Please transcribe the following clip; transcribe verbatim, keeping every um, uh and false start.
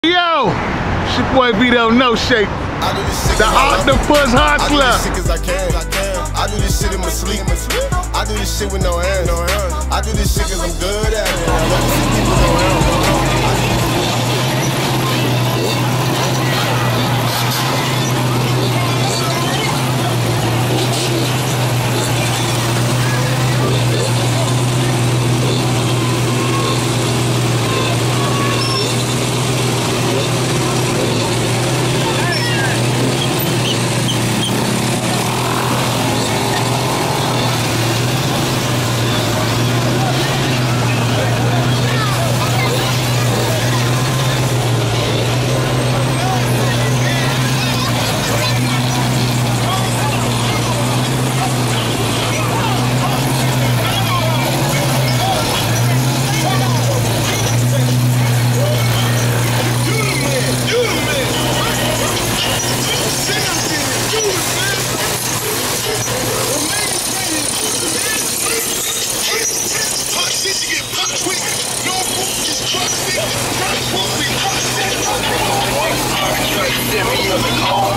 Yo, it's your boy Vito No Shake, the octopus hustler. I do this shit cause I can. I do this shit in my sleep. I do this shit with no hands. I do this shit cause I'm good at it. I love to see people go around. Send me up and call